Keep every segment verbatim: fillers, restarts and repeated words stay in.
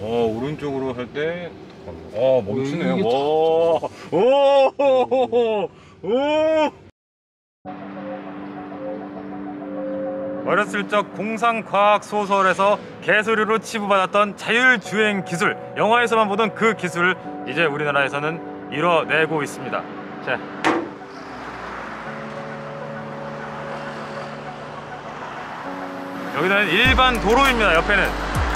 어, 오른쪽으로 할 때, 어, 멈추네요. 오, 오, 오, 오. 어렸을 적 공상과학 소설에서 개소리로 치부받았던 자율주행 기술, 영화에서만 보던 그 기술을 이제 우리나라에서는 이뤄내고 있습니다. 자, 여기는 일반 도로입니다. 옆에는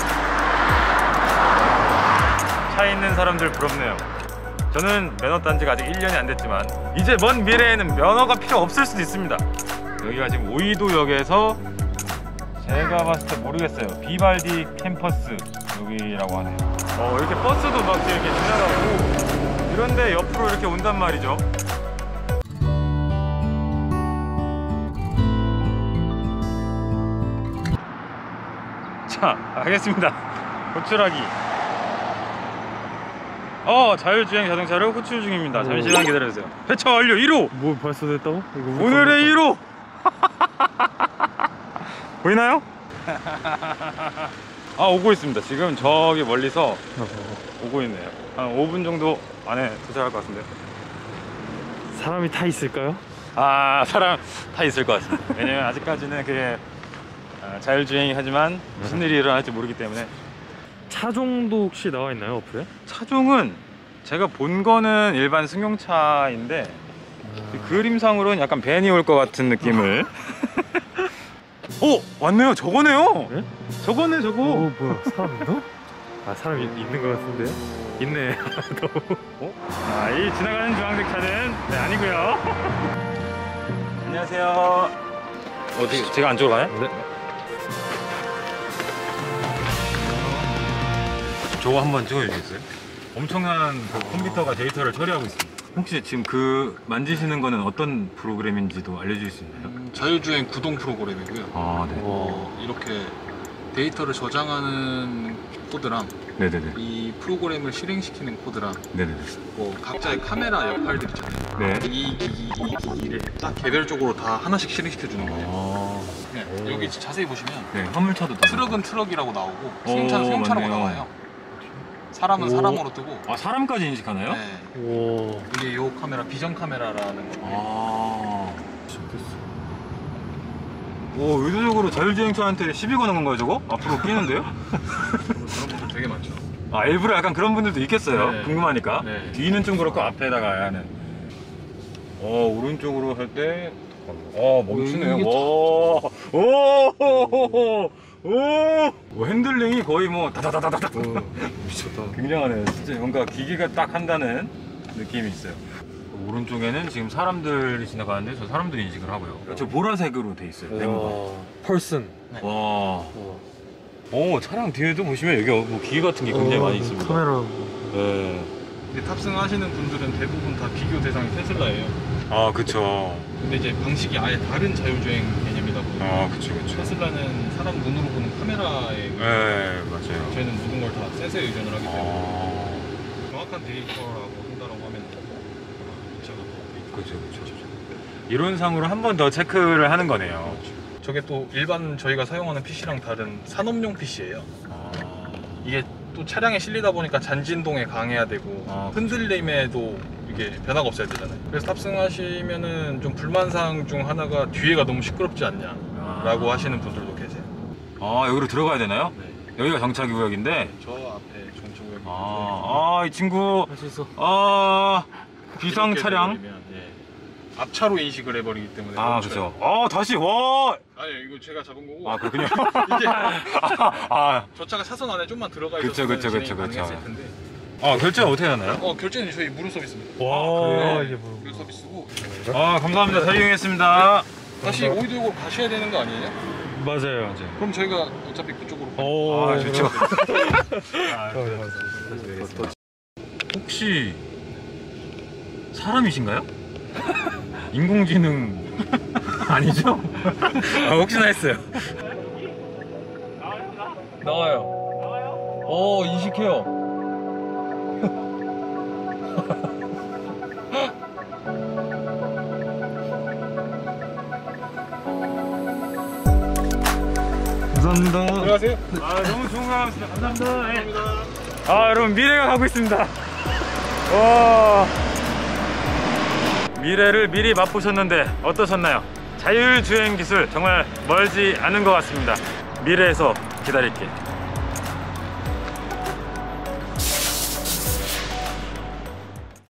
차 있는 사람들 부럽네요. 저는 면허 딴 지가 아직 일 년이 안 됐지만 이제 먼 미래에는 면허가 필요 없을 수도 있습니다. 여기가 지금 오이도역에서 제가 봤을 때 모르겠어요. 비발디 캠퍼스 여기라고 하네요. 어, 이렇게 버스도 막 이렇게 지나가고 이런데 옆으로 이렇게 온단 말이죠. 자, 알겠습니다. 호출하기. 어, 자율주행 자동차를 호출 중입니다. 잠시만 기다려주세요. 배차 완료. 일 호. 뭐 벌써 됐다고? 이거 오늘의 일 호. 보이나요? 아, 오고 있습니다. 지금 저기 멀리서 오고 있네요. 한 오 분 정도 안에 도착할 것 같은데. 사람이 타 있을까요? 아, 사람 다 있을 것 같습니다. 왜냐면 아직까지는 그게 자율주행이 하지만 무슨 일이 일어날지 모르기 때문에. 차종도 혹시 나와 있나요, 어플에? 차종은 제가 본 거는 일반 승용차인데 아... 그림상으로는 약간 밴이 올 것 같은 느낌을. 오! 왔네요. 저거네요. 네? 저거네, 저거. 오, 뭐야, 사람 있나? 아, 사람 있는 것 같은데? 있네. 너무. 어? 아, 이 지나가는 주황색 차는 네, 아니고요. 안녕하세요. 어디, 제가 안쪽으로 가요? 네. 저거 한번 찍어주시겠어요? 엄청난 그 컴퓨터가 데이터를 처리하고 있습니다. 혹시 지금 그 만지시는 거는 어떤 프로그램인지도 알려줄 수 있나요? 음, 자율주행 구동 프로그램이고요. 아, 네. 어, 이렇게 데이터를 저장하는 코드랑 네네네. 이 프로그램을 실행시키는 코드랑 네네네. 뭐 각자의 카메라 역할들 있잖아요. 네. 이 기기, 이 기기를 딱 개별적으로 다 하나씩 실행시켜 주는 거예요. 아... 네, 여기 자세히 보시면 네, 화물차도 다 트럭은 트럭이라고 나오고 승용차는 승용차라고 맞네요. 나와요. 사람은 오. 사람으로 뜨고. 아, 사람까지 인식하나요? 네. 오. 이게 요 카메라 비전 카메라라는 건데. 아... 오, 의도적으로 자율주행차한테 시비 거는 건가요, 저거? 앞으로 끼는데요? 그런 분들 되게 많죠. 아, 일부러 약간 그런 분들도 있겠어요. 네. 궁금하니까. 네. 뒤는 좀 그렇고 앞에다가 하는. 어, 오른쪽으로 할 때, 어, 멈추네요. 오, 오, 오, 오, 오, 핸들링이 거의 뭐 다다다다다. 미쳤다. 굉장하네요. 진짜 뭔가 기계가 딱 한다는 느낌이 있어요. 오른쪽에는 지금 사람들이 지나가는데 저 사람들이 인식을 하고요. 저 보라색으로 돼 있어요. 네모가. 펄슨. 네. 와. 어. 오, 차량 뒤에도 보시면 여기 뭐 기계 같은 게 굉장히 어, 많이 있습니다. 카메라. 네. 근데 탑승하시는 분들은 대부분 다 비교 대상이 테슬라예요. 아, 그쵸. 근데 이제 방식이 아예 다른 자율주행 개념이다 보니까 아, 그쵸, 그쵸. 테슬라는 사람 눈으로 보는 카메라에 네, 맞아요. 저희는 모든 걸 다 센서에 의존을 하기 때문에 아, 정확한 데이터라고 한다라고 하면 제가 더 그쵸, 그쵸, 그쵸. 이론상으로 한 번 더 체크를 하는 거네요. 저게 또 일반 저희가 사용하는 피시랑 다른 산업용 피시예요. 아, 이게 또 차량에 실리다 보니까 잔진동에 강해야 되고 아, 흔들림에도 이게 변화가 없어야 되잖아요. 그래서 탑승하시면은 좀 불만사항 중 하나가 뒤에가 너무 시끄럽지 않냐 라고 하시는 분들도 계세요. 아, 여기로 들어가야 되나요? 네. 여기가 정차기 구역인데. 저 앞에 정차구역이 아, 아, 이 친구. 할 수 있어. 아, 비상 차량. 예. 앞차로 인식을 해버리기 때문에. 아, 멈춰요. 그쵸. 아, 다시, 와. 아니 이거 제가 잡은 거고. 아, 그렇군요. 이게 아, 아, 저 차가 차선 안에 좀만 들어가 그쵸, 있었으면 그쵸, 진행이 그쵸, 그쵸. 가능했을 텐데. 아, 결제는 어떻게 하나요? 어 결제는 저희 무료 서비스입니다. 와, 그래요? 이게 뭐. 무료 서비스고. 아, 감사합니다. 잘 이용했습니다. 다시 오이도역으로 가셔야 되는 거 아니에요? 맞아요. 그럼 저희가 어차피 그쪽으로. 오, 아, 좋죠. 아, 혹시 사람이신가요? 인공지능 아니죠? 아, 혹시나 했어요. 나와요. 어, 인식해요. 감사합니다. 들어가세요. 아 너무 좋은 거 같습니다. 감사합니다. 네. 아 여러분 미래가 가고 있습니다. 와 미래를 미리 맛보셨는데 어떠셨나요? 자율주행 기술 정말 멀지 않은 것 같습니다. 미래에서 기다릴게.